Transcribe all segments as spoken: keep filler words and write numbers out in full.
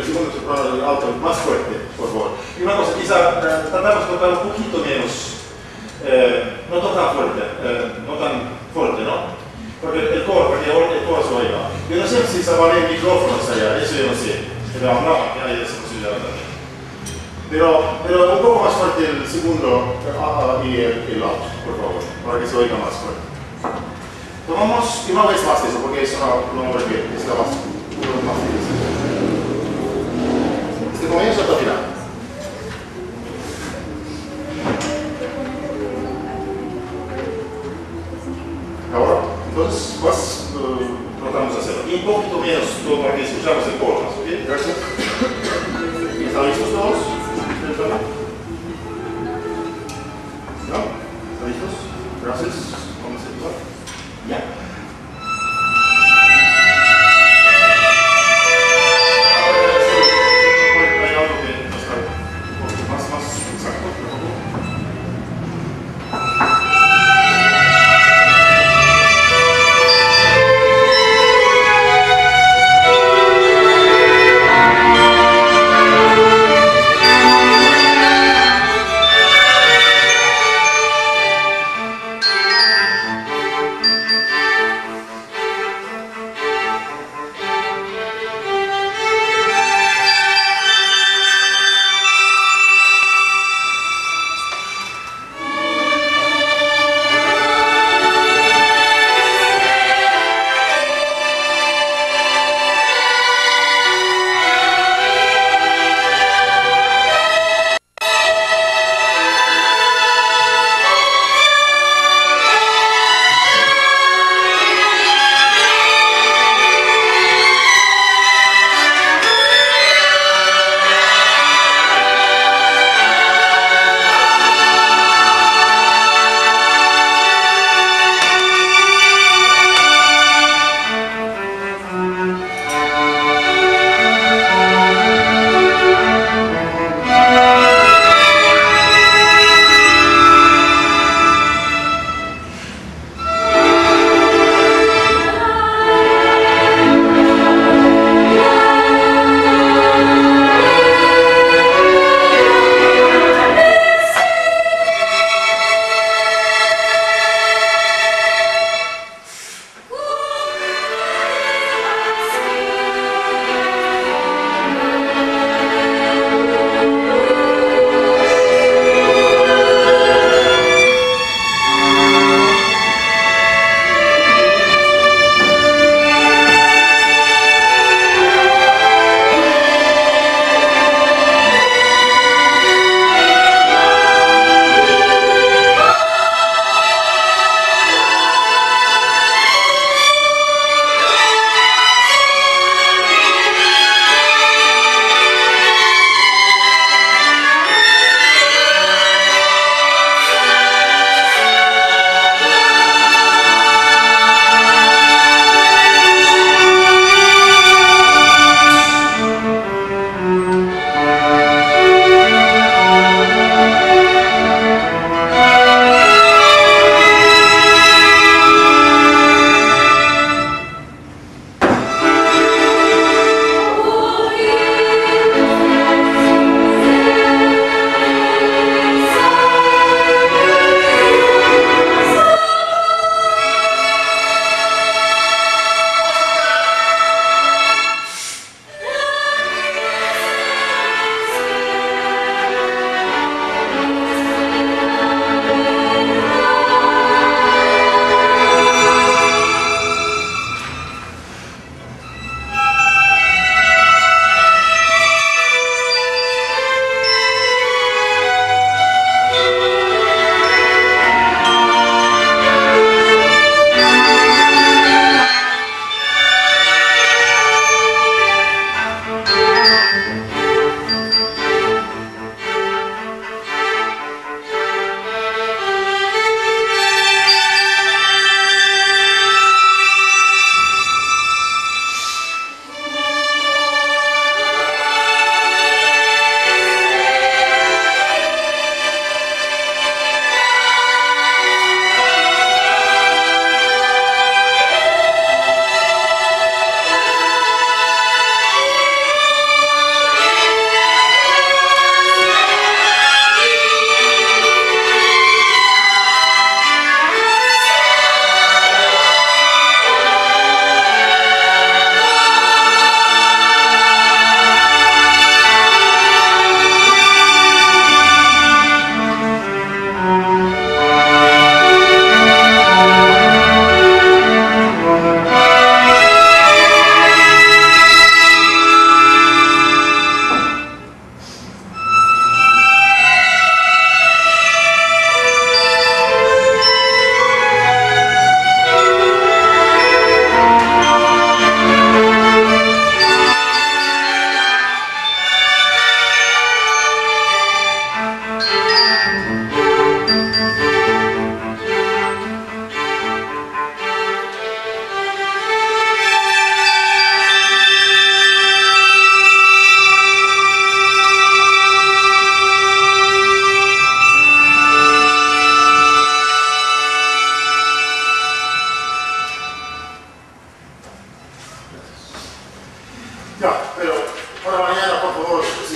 el segundo soprano alto más fuerte, por favor. Y una cosa, quizá eh, tratamos de tocar un poquito menos, eh, no tan fuerte, eh, no tan fuerte, ¿no? Porque el coro, porque el coro se oiga. Yo no sé si se van a micrófonos allá, eso yo no sé, pero hablaba que hay esa posibilidad también. Pero, pero un poco más fuerte el segundo uh, y el, el alto, por favor, para que se oiga más fuerte. Tomamos una vez más eso, porque eso no, no requiere, está más, más difícil. Este comienzo hasta el final. Ahora, entonces, más uh, tratamos de hacerlo. Y un poquito menos todo para que escuchamos el coro más, ¿ok? Gracias. ¿Están listos todos? ¿No? ¿Están listos? Gracias. Vamos a empezar. Ya.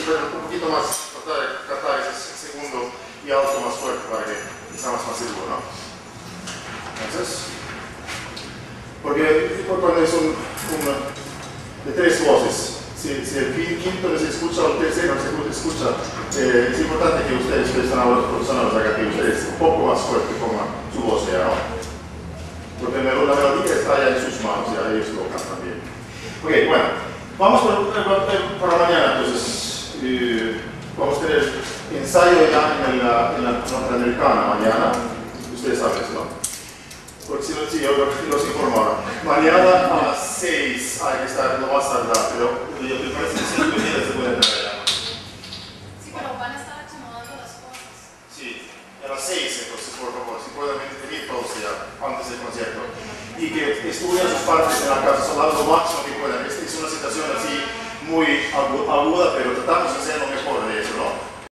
subir un poquito más, tratar de captar ese segundo y alto más fuerte para que estamos más seguros, ¿no? Entonces, porque cuando es un, un de tres voces, si, si el quinto no se escucha o el tercero no se escucha, eh, es importante que ustedes, que están ahora profesionales acá, que ustedes un poco más fuerte pongan su voz ya, ¿no? Porque la melodía está ya en sus manos, ya ellos lo cantan bien. Ok, bueno, vamos por, por la mañana, entonces, eh, vamos a tener ensayo ya en la, en la norteamericana mañana, ustedes saben eso, ¿no? Porque si no, sí, yo los informaron. Mañana a las seis hay que estar, no va a estar tardar, pero yo te parece que cinco y media se puede entrar allá. Sí, pero van a estar acomodando las cosas. Sí, a las seis entonces, por favor, si pueden venir todos ya, antes del concierto. Y que estudien sus partes en la casa, son lo máximo que puedan. Esta es una situación así muy aguda, pero tratamos de